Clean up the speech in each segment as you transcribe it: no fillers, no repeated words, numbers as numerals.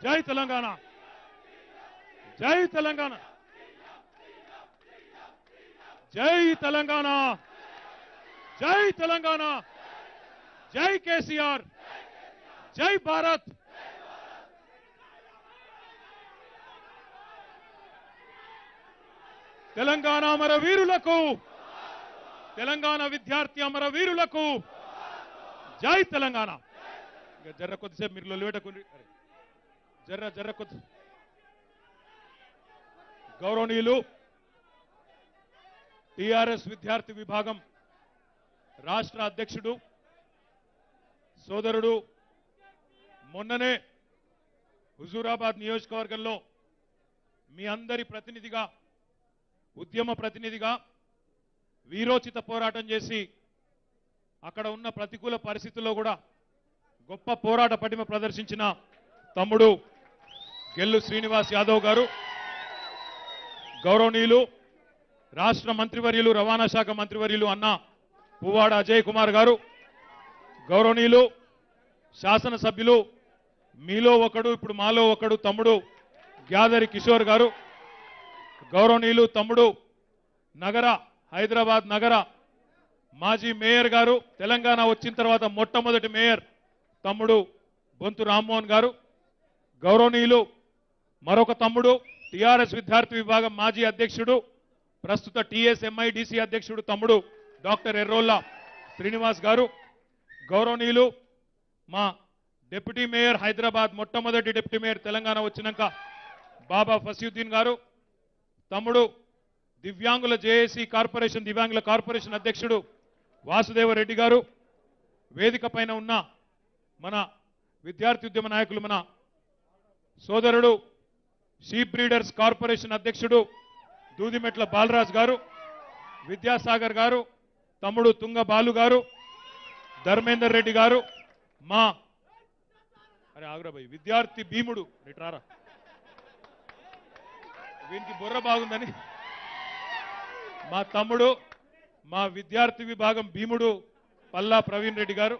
జై తెలంగాణ, జై తెలంగాణ, జై తెలంగాణ, జై తెలంగాణ, జై కేసీఆర్, జై భారత్. తెలంగాణ అమరవీరులకు, తెలంగాణ విద్యార్థి అమరవీరులకు జై తెలంగాణ. జర్ర కొద్దిసేపు మీరు లొల్లిపెట్టకుండి, జర్ర కొద్ది. గౌరవనీయులు టిఆర్ఎస్ విద్యార్థి విభాగం రాష్ట్ర అధ్యక్షుడు సోదరుడు మొన్ననే హుజూరాబాద్ నియోజకవర్గంలో మీ అందరి ప్రతినిధిగా, ఉద్యమ ప్రతినిధిగా వీరోచిత పోరాటం చేసి అక్కడ ఉన్న ప్రతికూల పరిస్థితుల్లో కూడా గొప్ప పోరాట పటిమ ప్రదర్శించిన తమ్ముడు గెల్లు శ్రీనివాస్ యాదవ్ గారు, గౌరవనీయులు రాష్ట్ర మంత్రివర్యులు, రవాణా శాఖ మంత్రివర్యులు అన్న పువ్వాడ అజయ్ కుమార్ గారు, గౌరవనీయులు శాసనసభ్యులు మీలో ఒకడు ఇప్పుడు మాలో ఒకడు తమ్ముడు గ్యాదరి కిషోర్ గారు, గౌరవనీయులు తమ్ముడు హైదరాబాద్ నగర మాజీ మేయర్ గారు, తెలంగాణ వచ్చిన తర్వాత మొట్టమొదటి మేయర్ తమ్ముడు బొంతు రామ్మోహన్ గారు, గౌరవనీయులు మరొక తమ్ముడు టిఆర్ఎస్ విద్యార్థి విభాగం మాజీ అధ్యక్షుడు, ప్రస్తుత టీఎస్ఎంఐడిసి అధ్యక్షుడు తమ్ముడు డాక్టర్ ఎర్రోల్లా శ్రీనివాస్ గారు, గౌరవనీయులు మా డిప్యూటీ మేయర్ హైదరాబాద్ మొట్టమొదటి డిప్యూటీ మేయర్ తెలంగాణ వచ్చినాక బాబా ఫసీయుద్దీన్ గారు, తమ్ముడు దివ్యాంగుల జేఏసీ కార్పొరేషన్, దివ్యాంగుల కార్పొరేషన్ అధ్యక్షుడు వాసుదేవరెడ్డి గారు, వేదిక పైన ఉన్న మన విద్యార్థి ఉద్యమ నాయకులు మన సోదరుడు షీప్ బ్రీడర్స్ కార్పొరేషన్ అధ్యక్షుడు దూదిమెట్ల బాలరాజ్ గారు, విద్యాసాగర్ గారు, తమ్ముడు తుంగ బాలు గారు, ధర్మేందర్ రెడ్డి గారు, మా ఆగ్రబాయి విద్యార్థి భీముడు రిట్రారా, వీనికి బుర్ర బాగుందని మా తమ్ముడు, మా విద్యార్థి విభాగం భీముడు పల్లా ప్రవీణ్ రెడ్డి గారు,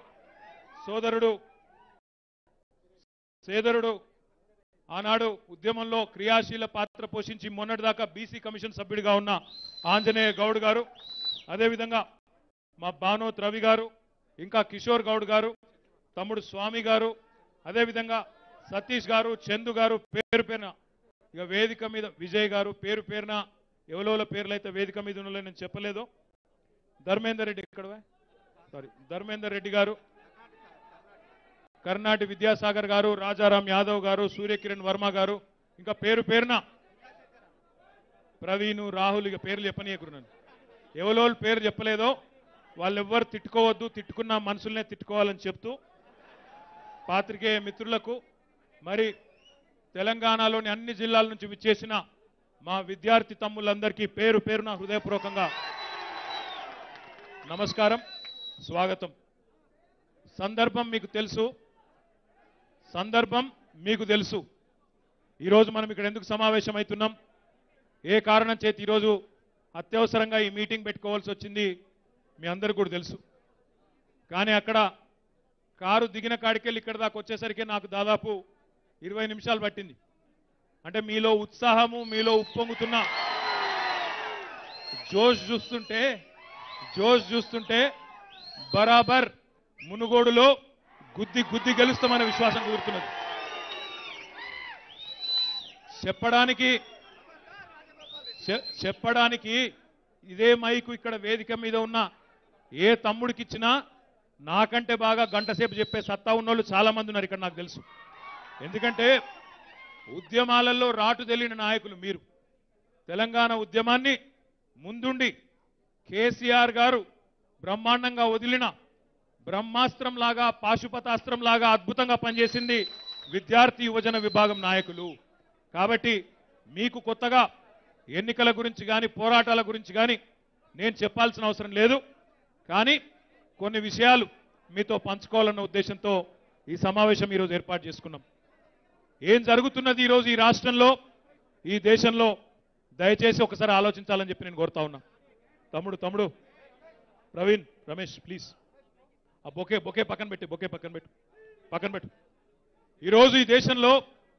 సోదరుడు ఆనాడు ఉద్యమంలో క్రియాశీల పాత్ర పోషించి మొన్నటిదాకా బీసీ కమిషన్ సభ్యుడిగా ఉన్న ఆంజనేయ గౌడ్ గారు, అదేవిధంగా మా బానోత్ రవి గారు, ఇంకా కిషోర్ గౌడ్ గారు, తమ్ముడు స్వామి గారు, అదేవిధంగా సతీష్ గారు, చందు గారు, పేరు పేరున ఇక వేదిక మీద విజయ్ గారు, పేరు పేరున ఎవరోల పేర్లు అయితే వేదిక మీద ఉన్న నేను చెప్పలేదు, ధర్మేందర్ రెడ్డి ధర్మేందర్ రెడ్డి గారు, కర్ణాటి విద్యాసాగర్ గారు, రాజారాం యాదవ్ గారు, సూర్యకిరణ్ వర్మ గారు, ఇంకా పేరు పేరున ప్రవీణ్ రాహుల్, ఇక పేర్లు చెప్పనీయకున్నాను, ఎవరోళ్ళు పేరు చెప్పలేదో వాళ్ళెవ్వరు తిట్టుకోవద్దు, తిట్టుకున్న మనుషులనే తిట్టుకోవాలని చెప్తూ పాత్రికేయ మిత్రులకు, మరి తెలంగాణలోని అన్ని జిల్లాల నుంచి విచ్చేసిన మా విద్యార్థి తమ్ముళ్ళందరికీ పేరు పేరున హృదయపూర్వకంగా నమస్కారం, స్వాగతం. సందర్భం మీకు తెలుసు. ఈరోజు మనం ఇక్కడ ఎందుకు సమావేశమవుతున్నాం, ఏ కారణం చేతి ఈరోజు అత్యవసరంగా ఈ మీటింగ్ పెట్టుకోవాల్సి వచ్చింది మీ అందరికీ కూడా తెలుసు. కానీ అక్కడ కారు దిగిన కాడికెళ్ళి ఇక్కడ దాకా వచ్చేసరికి నాకు దాదాపు 20 నిమిషాలు పట్టింది. అంటే మీలో ఉత్సాహము, మీలో ఉప్పొంగుతున్న జోష్ చూస్తుంటే బరాబర్ మునుగోడులో గుద్ది గెలుస్తామనే విశ్వాసం కుదురుతున్నది. చెప్పడానికి ఇదే మైకు ఇక్కడ వేదిక మీద ఉన్న ఏ తమ్ముడికి ఇచ్చినా నాకంటే బాగా గంట సేపు చెప్పే సత్తా ఉన్నోళ్ళు చాలా మంది ఉన్నారు ఇక్కడ, నాకు తెలుసు. ఎందుకంటే ఉద్యమాలలో రాటు తెలియని నాయకులు మీరు. తెలంగాణ ఉద్యమాన్ని ముందుండి కేసీఆర్ గారు బ్రహ్మాండంగా వదిలిన బ్రహ్మాస్త్రం లాగా, పాశుపతాస్త్రం లాగా అద్భుతంగా పనిచేసింది విద్యార్థి యువజన విభాగం నాయకులు. కాబట్టి మీకు కొత్తగా ఎన్నికల గురించి కానీ పోరాటాల గురించి కానీ నేను చెప్పాల్సిన అవసరం లేదు. కానీ కొన్ని విషయాలు మీతో పంచుకోవాలన్న ఉద్దేశంతో ఈ సమావేశం ఈరోజు ఏర్పాటు చేసుకున్నాం. ఏం జరుగుతున్నది ఈరోజు ఈ రాష్ట్రంలో, ఈ దేశంలో దయచేసి ఒకసారి ఆలోచించాలని చెప్పి నేను కోరుతా ఉన్నా. తమ్ముడు ప్రవీణ్, రమేష్ ప్లీజ్ ఆ బొకే పక్కన పెట్టు. ఈరోజు ఈ దేశంలో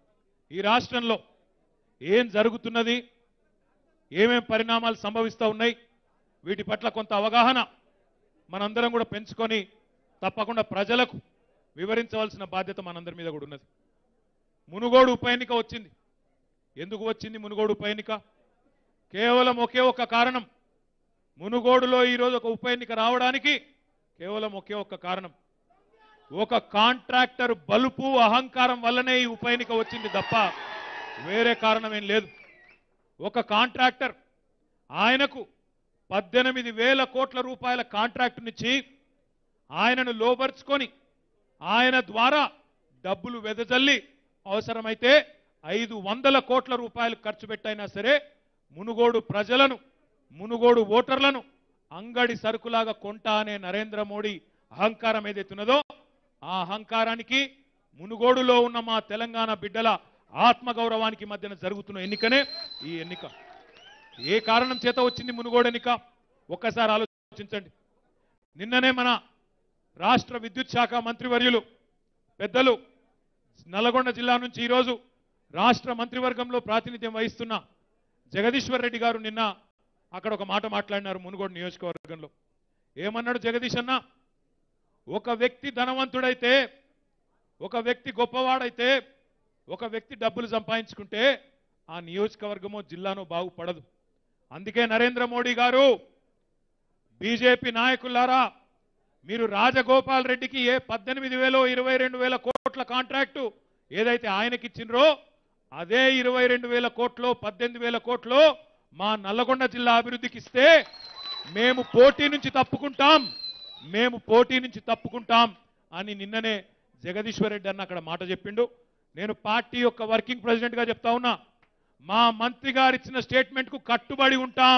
ఈ రాష్ట్రంలో ఏం జరుగుతున్నది, ఏమేం పరిణామాలు సంభవిస్తూ ఉన్నాయి, వీటి పట్ల కొంత అవగాహన మనందరం కూడా పెంచుకొని తప్పకుండా ప్రజలకు వివరించవలసిన బాధ్యత మనందరి మీద కూడా ఉన్నది. మునుగోడు ఉప ఎన్నిక వచ్చింది. ఎందుకు వచ్చింది మునుగోడు ఉప ఎన్నిక? కేవలం ఒకే ఒక్క కారణం. మునుగోడులో ఈరోజు ఒక ఉప ఎన్నిక రావడానికి కేవలం ఒకే ఒక్క కారణం. ఒక కాంట్రాక్టర్ బలుపు అహంకారం వల్లనే ఈ ఉప ఎన్నిక వచ్చింది తప్ప వేరే కారణం ఏం లేదు. ఒక కాంట్రాక్టర్ ఆయనకు 18,000 కోట్ల రూపాయల కాంట్రాక్టునిచ్చి ఆయనను లోబర్చుకొని ఆయన ద్వారా డబ్బులు వెదజల్లి అవసరమైతే 500 కోట్ల రూపాయలు ఖర్చు పెట్టైనా సరే మునుగోడు ప్రజలను, మునుగోడు ఓటర్లను అంగడి సరుకులాగా కొంటా అనే నరేంద్ర మోడీ అహంకారం ఏదైతున్నదో ఆ అహంకారానికి మునుగోడులో ఉన్న మా తెలంగాణ బిడ్డల ఆత్మగౌరవానికి మధ్యన జరుగుతున్న ఎన్నికనే ఈ ఎన్నిక. ఏ కారణం చేత వచ్చింది మునుగోడు ఎన్నిక ఒక్కసారి ఆలోచించండి. నిన్ననే మన రాష్ట్ర విద్యుత్ శాఖ మంత్రివర్యులు పెద్దలు నల్గొండ జిల్లా నుంచి ఈరోజు రాష్ట్ర మంత్రివర్గంలో ప్రాతినిధ్యం వహిస్తున్న జగదీశ్వర్ రెడ్డి గారు నిన్న అక్కడ ఒక మాట మాట్లాడినారు మునుగోడు నియోజకవర్గంలో. ఏమన్నాడు జగదీష్ అన్న? ఒక వ్యక్తి ధనవంతుడైతే, ఒక వ్యక్తి గొప్పవాడైతే, ఒక వ్యక్తి డబ్బులు సంపాదించుకుంటే ఆ నియోజకవర్గమో జిల్లానో బాగుపడదు. అందుకే నరేంద్ర మోడీ గారు, బీజేపీ నాయకులారా, మీరు రాజగోపాల్ రెడ్డికి ఏ 18,000 22,000 కోట్ల కాంట్రాక్టు ఏదైతే ఆయనకి ఇచ్చిండ్రో అదే 22,000 కోట్లు 18,000 కోట్లు మా నల్లగొండ జిల్లా అభివృద్ధికి ఇస్తే మేము పోటీ నుంచి తప్పుకుంటాం అని నిన్ననే జగదీశ్వర్ రెడ్డి అన్న అక్కడ మాట చెప్పిండు. నేను పార్టీ యొక్క వర్కింగ్ ప్రెసిడెంట్ గా చెప్తా ఉన్నా, మా మంత్రి గారు ఇచ్చిన స్టేట్మెంట్ కు కట్టుబడి ఉంటాం.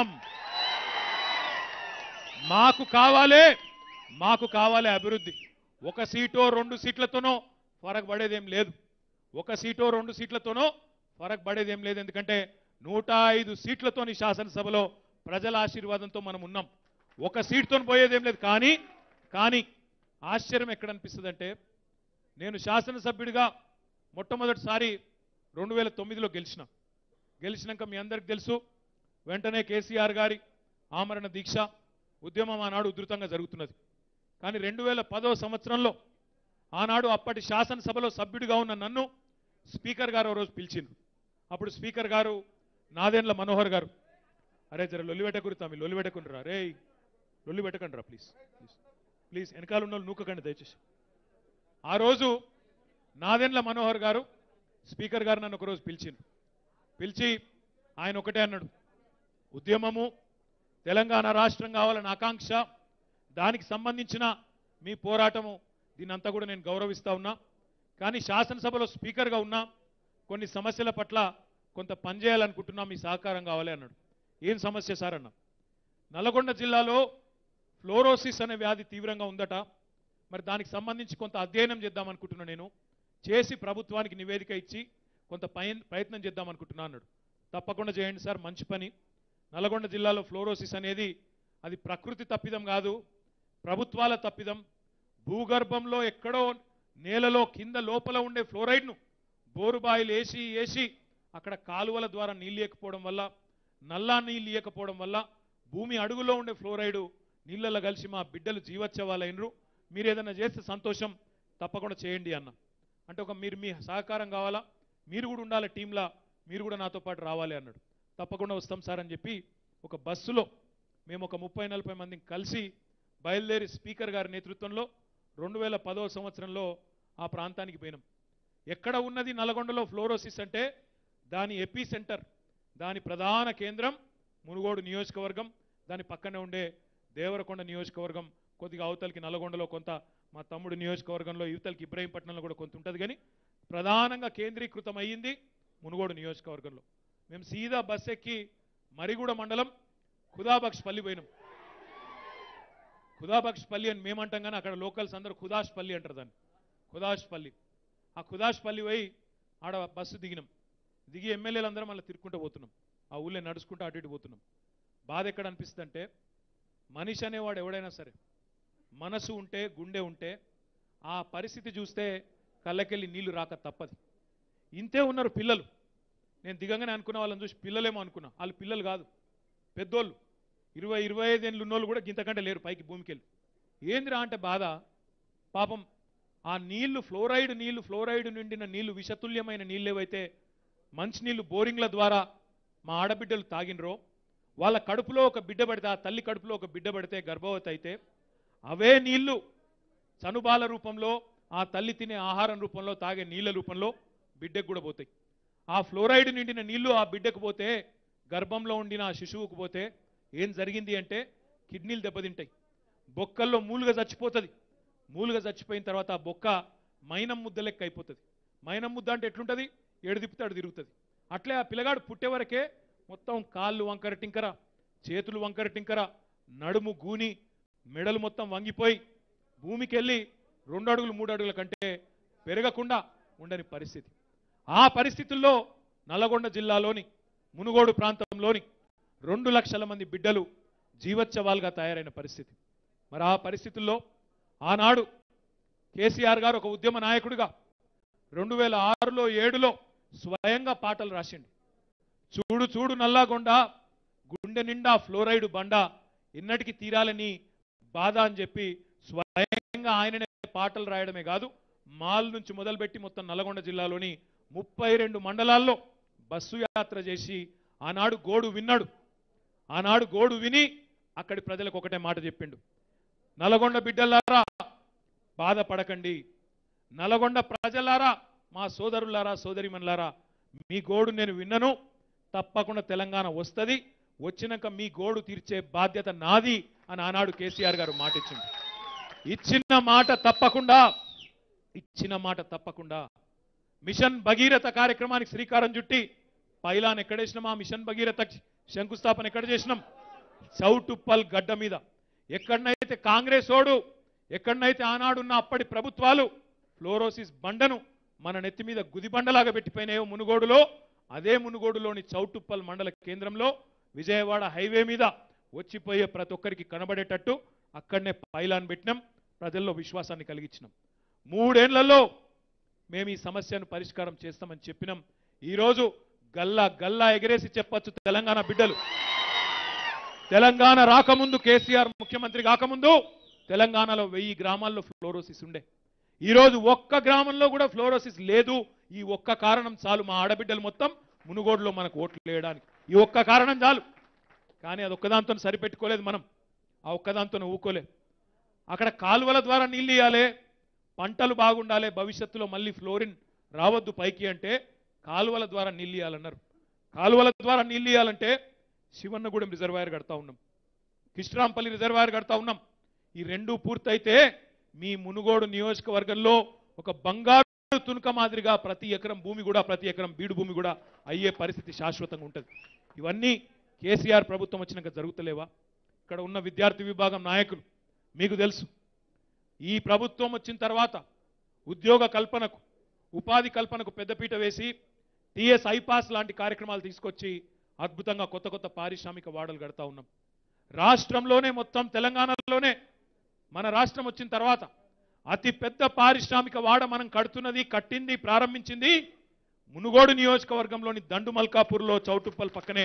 మాకు కావాలి అభివృద్ధి. ఒక సీటో 2 సీట్లతోనో ఫరక్ పడేదేం లేదు. ఒక సీటో 2 సీట్లతోనో ఫరక్ పడేదేం లేదు. ఎందుకంటే 105 సీట్లతోని శాసనసభలో ప్రజల ఆశీర్వాదంతో మనం ఉన్నాం. ఒక సీట్తో పోయేదేం లేదు. కానీ ఆశ్చర్యం ఎక్కడ అనిపిస్తుందంటే, నేను శాసనసభ్యుడిగా మొట్టమొదటిసారి 2009లో గెలిచినాక మీ అందరికి తెలుసు, వెంటనే కేసీఆర్ గారి ఆమరణ దీక్ష ఉద్యమం ఆనాడు ఉధృతంగా జరుగుతున్నది. కానీ 2010వ సంవత్సరంలో ఆనాడు అప్పటి శాసనసభలో సభ్యుడిగా ఉన్న నన్ను స్పీకర్ గారు రోజు పిలిచిండ్రు. అప్పుడు స్పీకర్ గారు నాదెండ్ల మనోహర్ గారు, అరే జర లొల్లి పెట్టకురుతా, మీ లొల్లి పెట్టకుండ్రా, రే లొల్లి పెట్టకండి రా ప్లీజ్ వెనకాల ఉన్న వాళ్ళు నూకకండి దయచేసి. ఆ రోజు నాదెండ్ల మనోహర్ గారు స్పీకర్ గారు నన్ను ఒకరోజు పిలిచి ఆయన ఒకటే అన్నాడు, ఉద్యమము తెలంగాణ రాష్ట్రం కావాలని ఆకాంక్ష, దానికి సంబంధించిన మీ పోరాటము, దీన్నంతా కూడా నేను గౌరవిస్తా ఉన్నా. కానీ శాసనసభలో స్పీకర్గా ఉన్నా కొన్ని సమస్యల పట్ల కొంత పనిచేయాలనుకుంటున్నా, మీ సహకారం కావాలి అన్నాడు. ఏం సమస్య సార్ అన్న? నల్గొండ జిల్లాలో ఫ్లోరోసిస్ అనే వ్యాధి తీవ్రంగా ఉందట, మరి దానికి సంబంధించి కొంత అధ్యయనం చేద్దామనుకుంటున్నా, నేను చేసి ప్రభుత్వానికి నివేదిక ఇచ్చి కొంత ప్రయత్నం చేద్దామనుకుంటున్నా అన్నాడు. తప్పకుండా చేయండి సార్, మంచి పని. నల్గొండ జిల్లాలో ఫ్లోరోసిస్ అనేది అది ప్రకృతి తప్పిదం కాదు, ప్రభుత్వాల తప్పిదం. భూగర్భంలో ఎక్కడో నేలలో కింద లోపల ఉండే ఫ్లోరైడ్ను బోరుబాయిలు వేసి అక్కడ కాలువల ద్వారా నీళ్ళు ఇవ్వకపోవడం వల్ల, నల్లా నీళ్ళు ఇవ్వకపోవడం వల్ల భూమి అడుగులో ఉండే ఫ్లోరైడు నీళ్ళలో కలిసి మా బిడ్డలు జీవోత్సవాలైనరు. మీరు ఏదైనా చేస్తే సంతోషం, తప్పకుండా చేయండి అన్న. అంటే మీరు మీ సహకారం కావాలా, మీరు కూడా ఉండాలి టీంలా, మీరు కూడా నాతో పాటు రావాలి అన్నాడు. తప్పకుండా వస్తాం సార్ అని చెప్పి ఒక బస్సులో మేము ఒక 30-40 మందిని కలిసి బయలుదేరి స్పీకర్ గారి నేతృత్వంలో 2010వ సంవత్సరంలో ఆ ప్రాంతానికి పోయినాం. ఎక్కడ ఉన్నది నల్గొండలో ఫ్లోరోసిస్ అంటే దాని ఎపీ సెంటర్, దాని ప్రధాన కేంద్రం మునుగోడు నియోజకవర్గం, దాని పక్కనే ఉండే దేవరకొండ నియోజకవర్గం, కొద్దిగా అవతలకి నల్గొండలో కొంత, మా తమ్ముడు నియోజకవర్గంలో యువతలకి ఇబ్రహీంపట్నంలో కూడా కొంత ఉంటుంది. కానీ ప్రధానంగా కేంద్రీకృతం అయ్యింది మునుగోడు నియోజకవర్గంలో. మేము సీదా బస్ ఎక్కి మరిగూడ మండలం ఖుదాబక్షపల్లి పోయినాం. ఖుదాబక్షపల్లి అని మేమంటాం, కానీ అక్కడ లోకల్స్ అందరూ ఖుదాష్పల్లి అంటారు దాన్ని, ఖుదాష్పల్లి. ఆ ఖుదాష్పల్లి పోయి ఆడ బస్సు దిగి ఎమ్మెల్యేలు అందరం మళ్ళీ తిరుక్కుంటూ పోతున్నాం. ఆ ఊళ్ళో నడుచుకుంటూ అటు ఇటు పోతున్నాం. బాధ ఎక్కడ అనిపిస్తుంది అంటే, మనిషి అనేవాడు ఎవడైనా సరే మనసు ఉంటే, గుండె ఉంటే, ఆ పరిస్థితి చూస్తే కళ్ళకెళ్ళి నీళ్లు రాక తప్పదు. ఇంతే ఉన్నారు పిల్లలు. నేను దిగంగానే అనుకున్న వాళ్ళని చూసి పిల్లలేమో అనుకున్నా, వాళ్ళు పిల్లలు కాదు, పెద్దోళ్ళు 20-25 ఏళ్ళు ఉన్నోళ్ళు కూడా గింతకంటే లేరు పైకి భూమికి వెళ్ళి. ఏందిరా అంటే బాధ. పాపం ఆ నీళ్లు ఫ్లోరైడ్ నిండిన నీళ్లు, విషతుల్యమైన నీళ్ళు ఏవైతే మంచినీళ్ళు బోరింగ్ల ద్వారా మా ఆడబిడ్డలు తాగినరో, వాళ్ళ కడుపులో ఒక బిడ్డ పడితే, ఆ తల్లి కడుపులో ఒక బిడ్డ పడితే, గర్భవతి అయితే అవే నీళ్లు చనుబాల రూపంలో, ఆ తల్లి తినే ఆహారం రూపంలో, తాగే నీళ్ల రూపంలో బిడ్డకు కూడా పోతాయి. ఆ ఫ్లోరైడ్ నిండిన నీళ్లు ఆ బిడ్డకు పోతే, గర్భంలో ఉండిన ఆ శిశువుకు పోతే ఏం జరిగింది అంటే కిడ్నీలు దెబ్బతింటాయి, బొక్కల్లో మూలుగా చచ్చిపోతుంది. మూలుగా చచ్చిపోయిన తర్వాత ఆ బొక్క మైనం ముద్ద లెక్క అయిపోతుంది. మైనం ముద్ద అంటే ఎట్లుంటుంది, ఏడు తిప్పితే అడు తిరుగుతుంది. అట్లే ఆ పిల్లగాడు పుట్టే వరకే మొత్తం కాళ్ళు వంకర టింకర, చేతులు వంకర టింకర, నడుము గూని, మెడలు మొత్తం వంగిపోయి భూమికి వెళ్ళి 2 అడుగులు 3 అడుగుల కంటే పెరగకుండా ఉండని పరిస్థితి. ఆ పరిస్థితుల్లో నల్లగొండ జిల్లాలోని మునుగోడు ప్రాంతంలోని 2 లక్షల మంది బిడ్డలు జీవోత్సవాలుగా తయారైన పరిస్థితి. మరి ఆ పరిస్థితుల్లో ఆనాడు కేసీఆర్ గారు ఒక ఉద్యమ నాయకుడిగా 2006లో 2007లో స్వయంగా పాటలు రాసిండు. చూడు చూడు నల్లగొండ, గుండె నిండా ఫ్లోరైడ్ బండ, ఎన్నటికి తీరాలని బాధ అని చెప్పి స్వయంగా ఆయననే పాటలు రాయడమే కాదు, మాల్ నుంచి మొదలుపెట్టి మొత్తం నల్లగొండ జిల్లాలోని 32 మండలాల్లో బస్సు యాత్ర చేసి ఆనాడు గోడు విన్నాడు. ఆనాడు గోడు విని అక్కడి ప్రజలకు ఒకటే మాట చెప్పిండు, నల్లగొండ బిడ్డలారా బాధపడకండి, నల్లగొండ ప్రజలారా, మా సోదరులారా సోదరిమణులారా, మీ గోడు నేను విన్నను, తప్పకుండా తెలంగాణ వస్తుంది, వచ్చినాక మీ గోడు తీర్చే బాధ్యత నాది అని ఆనాడు కేసీఆర్ గారు మాట ఇచ్చింది. ఇచ్చిన మాట తప్పకుండా మిషన్ భగీరథ కార్యక్రమానికి శ్రీకారం చుట్టి పైలాన్ ఎక్కడేసినాం, ఆ మిషన్ భగీరథ శంకుస్థాపన ఎక్కడ చేసినాం, చౌటుప్పల్ గడ్డ మీద. ఎక్కడనైతే కాంగ్రెస్ ఓడు, ఎక్కడనైతే ఆనాడున్న అప్పటి ప్రభుత్వాలు ఫ్లోరోసిస్ బండను మన నెత్తి మీద గుదిబండలాగా పెట్టిపోయినాయో మునుగోడులో, అదే మునుగోడులోని చౌటుప్పల్ మండల కేంద్రంలో విజయవాడ హైవే మీద వచ్చిపోయే ప్రతి ఒక్కరికి కనబడేటట్టు అక్కడనే పైలాన్ పెట్టినాం, ప్రజల్లో విశ్వాసాన్ని కలిగించినాం. 3 ఏళ్లలో మేము ఈ సమస్యను పరిష్కారం చేస్తామని చెప్పినాం. ఈరోజు గల్లా గల్లా ఎగరేసి చెప్పొచ్చు, తెలంగాణ బిడ్డలు, తెలంగాణ రాకముందు, కేసీఆర్ ముఖ్యమంత్రి కాకముందు తెలంగాణలో 1000 గ్రామాల్లో ఫ్లోరోసిస్ ఉండే. ఈరోజు ఒక్క గ్రామంలో కూడా ఫ్లోరోసిస్ లేదు. ఈ ఒక్క కారణం చాలు మా ఆడబిడ్డలు మొత్తం మునుగోడులో మనకు ఓట్లు వేయడానికి. ఈ ఒక్క కారణం చాలు. కానీ అది ఒక్కదాంతో సరిపెట్టుకోలేదు మనం, ఆ ఒక్కదాంతో ఊకోలేదు. అక్కడ కాలువల ద్వారా నీళ్ళు ఇవ్వాలి, పంటలు బాగుండాలి, భవిష్యత్తులో మళ్ళీ ఫ్లోరిన్ రావద్దు పైకి అంటే కాలువల ద్వారా నీళ్ళు ఇవ్వాలన్నారు. కాలువల ద్వారా నీళ్ళు ఇవ్వాలంటే శివన్నగూడెం రిజర్వాయర్ కడతా ఉన్నాం, కిష్ట్రాంపల్లి రిజర్వాయర్ కడతా ఉన్నాం. ఈ 2 పూర్తయితే మీ మునుగోడు నియోజకవర్గంలో ఒక బంగారు తునక మాదిరిగా ప్రతి ఎకరం భూమి కూడా, ప్రతి ఎకరం బీడు భూమి కూడా అయ్యే పరిస్థితి శాశ్వతంగా ఉంటుంది. ఇవన్నీ కేసీఆర్ ప్రభుత్వం వచ్చినాక జరుగుతలేవా? ఇక్కడ ఉన్న విద్యార్థి విభాగం నాయకులు మీకు తెలుసు, ఈ ప్రభుత్వం వచ్చిన తర్వాత ఉద్యోగ కల్పనకు, ఉపాధి కల్పనకు పెద్దపీట వేసి టీఎస్ ఐపాస్ లాంటి కార్యక్రమాలు తీసుకొచ్చి అద్భుతంగా కొత్త కొత్త పారిశ్రామిక వాడలు కడతా ఉన్నాం. రాష్ట్రంలోనే, మొత్తం తెలంగాణలోనే మన రాష్ట్రం వచ్చిన తర్వాత అతి పెద్ద పారిశ్రామిక వాడ మనం కట్టింది, ప్రారంభించింది మునుగోడు నియోజకవర్గంలోని దండుమల్కాపూర్లో చౌటుప్పల్ పక్కనే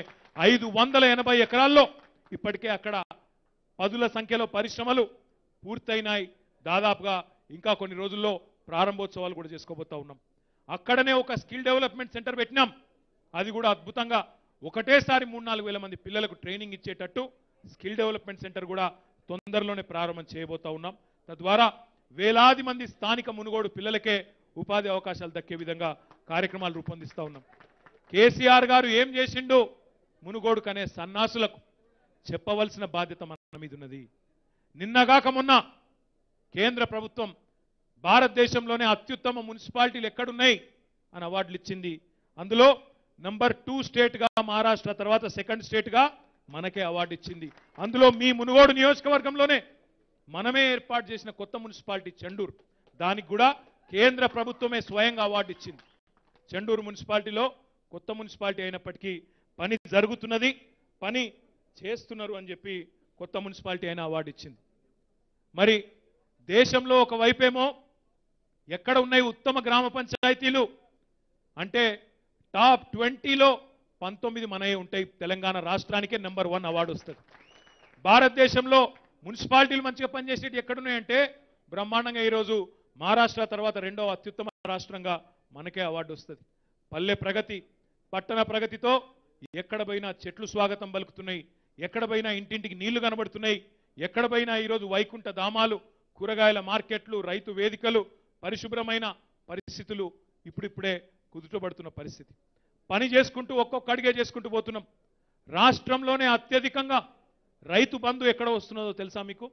580 ఎకరాల్లో ఇప్పటికే అక్కడ పదుల సంఖ్యలో పరిశ్రమలు పూర్తయినాయి. దాదాపుగా ఇంకా కొన్ని రోజుల్లో ప్రారంభోత్సవాలు కూడా చేసుకోబోతా ఉన్నాం. అక్కడనే ఒక స్కిల్ డెవలప్మెంట్ సెంటర్ పెట్టినాం. అది కూడా అద్భుతంగా ఒకటేసారి 3-4 వేల మంది పిల్లలకు ట్రైనింగ్ ఇచ్చేటట్టు స్కిల్ డెవలప్మెంట్ సెంటర్ కూడా తొందరలోనే ప్రారంభం చేయబోతా ఉన్నాం. తద్వారా వేలాది మంది స్థానిక మునుగోడు పిల్లలకే ఉపాధి అవకాశాలు దక్కే విధంగా కార్యక్రమాలు రూపొందిస్తా ఉన్నాం. కేసీఆర్ గారు ఏం చేసిండు మునుగోడుకు అనే సన్నాసులకు చెప్పవలసిన బాధ్యత మన మీద ఉన్నది. నిన్నగాక మొన్న కేంద్ర ప్రభుత్వం భారతదేశంలోనే అత్యుత్తమ మున్సిపాలిటీలు ఎక్కడున్నాయి అని అవార్డులు ఇచ్చింది. అందులో నంబర్ 2 స్టేట్గా మహారాష్ట్ర, తర్వాత 2nd స్టేట్గా మనకే అవార్డు ఇచ్చింది. అందులో మీ మునుగోడు నియోజకవర్గంలోనే మనమే ఏర్పాటు చేసిన కొత్త మున్సిపాలిటీ చెండూరు, దానికి కూడా కేంద్ర ప్రభుత్వమే స్వయంగా అవార్డు ఇచ్చింది. చెండూరు మున్సిపాలిటీలో కొత్త మున్సిపాలిటీ అయినప్పటికీ పని జరుగుతున్నది, పని చేస్తున్నారు అని చెప్పి కొత్త మున్సిపాలిటీ అయిన అవార్డు ఇచ్చింది. మరి దేశంలో ఒకవైపేమో ఎక్కడ ఉన్నాయి ఉత్తమ గ్రామ పంచాయతీలు, అంటే టాప్ 20లో 19 మనయే ఉంటాయి. తెలంగాణ రాష్ట్రానికే నెంబర్ 1 అవార్డు వస్తుంది. భారతదేశంలో మున్సిపాలిటీలు మంచిగా పనిచేసేటి ఎక్కడున్నాయంటే బ్రహ్మాండంగా ఈరోజు మహారాష్ట్ర తర్వాత రెండవ అత్యుత్తమ రాష్ట్రంగా మనకే అవార్డు వస్తుంది. పల్లె ప్రగతి, పట్టణ ప్రగతితో ఎక్కడ పోయినా చెట్లు స్వాగతం పలుకుతున్నాయి, ఎక్కడ పోయినా ఇంటింటికి నీళ్లు కనబడుతున్నాయి, ఎక్కడ పోయినా ఈరోజు వైకుంఠ ధామాలు, కూరగాయల మార్కెట్లు, రైతు వేదికలు, పరిశుభ్రమైన పరిస్థితులు ఇప్పుడిప్పుడే కుదుటపడుతున్న పరిస్థితి. పని చేసుకుంటూ ఒక్కొక్క అడిగే చేసుకుంటూ పోతున్నాం. రాష్ట్రంలోనే అత్యధికంగా రైతు బంధు ఎక్కడ వస్తున్నదో తెలుసా మీకు?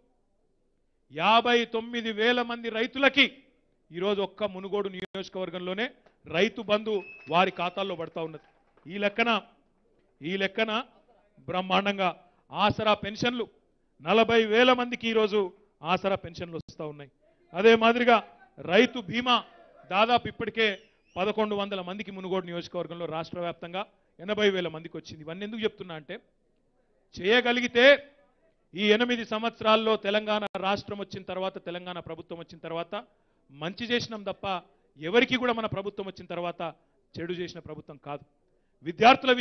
59,000 మంది రైతులకి ఈరోజు ఒక్క మునుగోడు నియోజకవర్గంలోనే రైతు బంధు వారి ఖాతాల్లో పడతా ఉన్నది. ఈ లెక్కన బ్రహ్మాండంగా ఆసరా పెన్షన్లు 40,000 మందికి ఈరోజు ఆసరా పెన్షన్లు వస్తూ ఉన్నాయి. అదే మాదిరిగా రైతు బీమా దాదాపు ఇప్పటికే 1,100 మందికి మునుగోడు నియోజకవర్గంలో రాష్ట్ర వ్యాప్తంగా 80,000 మందికి వచ్చింది. ఇవన్నీ ఎందుకు చెప్తున్నా అంటే చేయగలిగితే ఈ 8 సంవత్సరాల్లో తెలంగాణ రాష్ట్రం వచ్చిన తర్వాత, తెలంగాణ ప్రభుత్వం వచ్చిన తర్వాత మంచి చేసినాం తప్ప ఎవరికి కూడా మన ప్రభుత్వం వచ్చిన తర్వాత చెడు చేసిన ప్రభుత్వం కాదు. విద్యార్థుల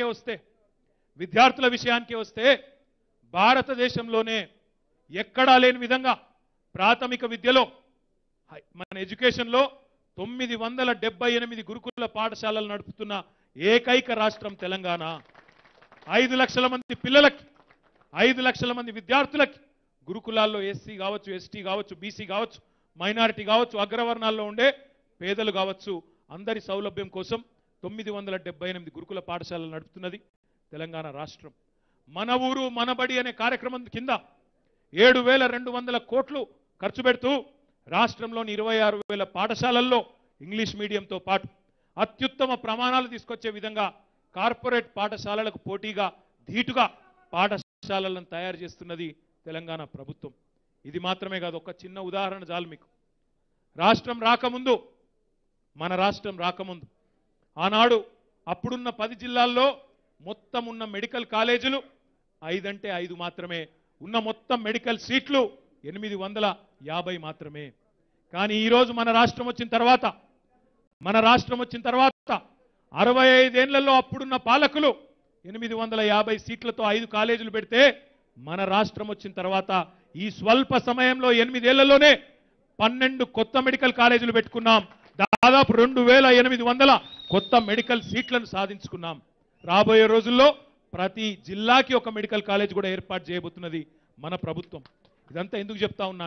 విషయానికే వస్తే భారతదేశంలోనే ఎక్కడా లేని విధంగా ప్రాథమిక విద్యలో మన ఎడ్యుకేషన్లో 978 గురుకుల పాఠశాలలు నడుపుతున్న ఏకైక రాష్ట్రం తెలంగాణ. 5 లక్షల మంది పిల్లలకి, 5 లక్షల మంది విద్యార్థులకి గురుకులాల్లో ఎస్సీ కావచ్చు, ఎస్టీ కావచ్చు, బీసీ కావచ్చు, మైనారిటీ కావచ్చు, అగ్రవర్ణాల్లో ఉండే పేదలు కావచ్చు, అందరి సౌలభ్యం కోసం 978 గురుకుల పాఠశాలలు నడుపుతున్నది తెలంగాణ రాష్ట్రం. మన ఊరు మన బడి అనే కార్యక్రమం కింద 7,200 కోట్లు ఖర్చు పెడుతూ రాష్ట్రంలోని 26,000 పాఠశాలల్లో ఇంగ్లీష్ మీడియంతో పాటు అత్యుత్తమ ప్రమాణాలు తీసుకొచ్చే విధంగా కార్పొరేట్ పాఠశాలలకు పోటీగా ధీటుగా పాఠశాలలను తయారు చేస్తున్నది తెలంగాణ ప్రభుత్వం. ఇది మాత్రమే కాదు, ఒక చిన్న ఉదాహరణ చాలు మీకు. మన రాష్ట్రం రాకముందు ఆనాడు అప్పుడున్న 10 జిల్లాల్లో మొత్తం ఉన్న మెడికల్ కాలేజీలు 5 అంటే 5 మాత్రమే, ఉన్న మొత్తం మెడికల్ సీట్లు 850 మాత్రమే. కానీ ఈరోజు మన రాష్ట్రం వచ్చిన తర్వాత 65 ఏళ్లలో అప్పుడున్న పాలకులు 850 సీట్లతో 5 కాలేజీలు పెడితే మన రాష్ట్రం వచ్చిన తర్వాత ఈ స్వల్ప సమయంలో 8 ఏళ్లలోనే 12 కొత్త మెడికల్ కాలేజీలు పెట్టుకున్నాం. దాదాపు 2,800 కొత్త మెడికల్ సీట్లను సాధించుకున్నాం. రాబోయే రోజుల్లో ప్రతి జిల్లాకి ఒక మెడికల్ కాలేజ్ కూడా ఏర్పాటు చేయబోతున్నది మన ప్రభుత్వం. ఇదంతా ఎందుకు చెప్తా ఉన్నా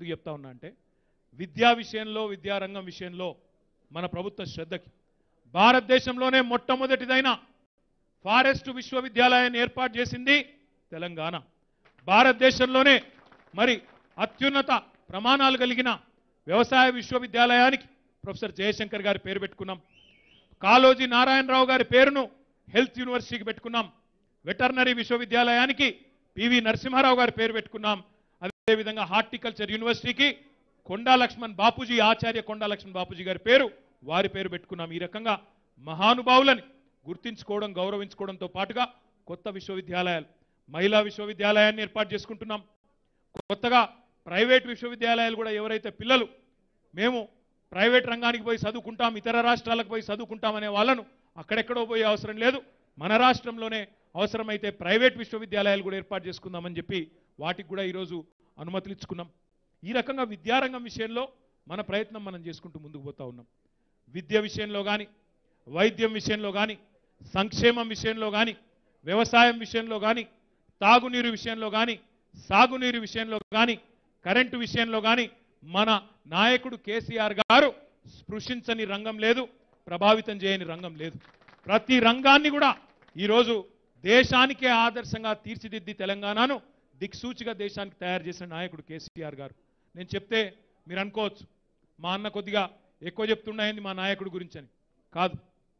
అంటే విద్యా విషయంలో, విద్యారంగం విషయంలో మన ప్రభుత్వ శ్రద్ధకి భారతదేశంలోనే మొట్టమొదటిదైన ఫారెస్ట్ విశ్వవిద్యాలయాన్ని ఏర్పాటు చేసింది తెలంగాణ. భారతదేశంలోనే మరి అత్యున్నత ప్రమాణాలు కలిగిన వ్యవసాయ విశ్వవిద్యాలయానికి ప్రొఫెసర్ జయశంకర్ గారి పేరు పెట్టుకున్నాం. కాళోజీ నారాయణరావు గారి పేరును హెల్త్ యూనివర్సిటీకి పెట్టుకున్నాం. వెటర్నరీ విశ్వవిద్యాలయానికి పివి నరసింహారావు గారి పేరు పెట్టుకున్నాం. అదేవిధంగా హార్టికల్చర్ యూనివర్సిటీకి కొండా లక్ష్మణ్ బాపూజీ, ఆచార్య కొండా లక్ష్మణ్ బాపూజీ గారి వారి పేరు పెట్టుకున్నాం. ఈ రకంగా మహానుభావులని గుర్తించుకోవడం, గౌరవించుకోవడంతో పాటుగా కొత్త విశ్వవిద్యాలయాలు, మహిళా విశ్వవిద్యాలయాన్ని ఏర్పాటు చేసుకుంటున్నాం. కొత్తగా ప్రైవేట్ విశ్వవిద్యాలయాలు కూడా ఎవరైతే పిల్లలు మేము ప్రైవేట్ రంగానికి పోయి చదువుకుంటాం, ఇతర రాష్ట్రాలకు పోయి చదువుకుంటామనే వాళ్ళను అక్కడెక్కడో పోయే అవసరం లేదు, మన రాష్ట్రంలోనే అవసరమైతే ప్రైవేట్ విశ్వవిద్యాలయాలు కూడా ఏర్పాటు చేసుకుందామని చెప్పి వాటికి కూడా ఈరోజు అనుమతులు ఇచ్చుకున్నాం. ఈ రకంగా విద్యారంగం విషయంలో మన ప్రయత్నం మనం చేసుకుంటూ ముందుకు పోతా ఉన్నాం. విద్య విషయంలో కానీ, వైద్యం విషయంలో కానీ, సంక్షేమం విషయంలో కానీ, వ్యవసాయం విషయంలో కానీ, తాగునీరు విషయంలో కానీ, సాగునీరు విషయంలో కానీ, కరెంటు విషయంలో కానీ మన నాయకుడు కేసీఆర్ గారు స్పృశించని రంగం లేదు, ప్రభావితం చేయని రంగం లేదు. ప్రతి రంగాన్ని కూడా ఈరోజు దేశానికే ఆదర్శంగా తీర్చిదిద్ది తెలంగాణను దిక్సూచిగా దేశానికి తయారు చేసిన నాయకుడు కేసీఆర్ గారు. నేను చెప్తే మీరు అనుకోవచ్చు మా అన్న కొద్దిగా ఎక్కువ చెప్తున్నాయండి మా నాయకుడి గురించి అని. కాదు,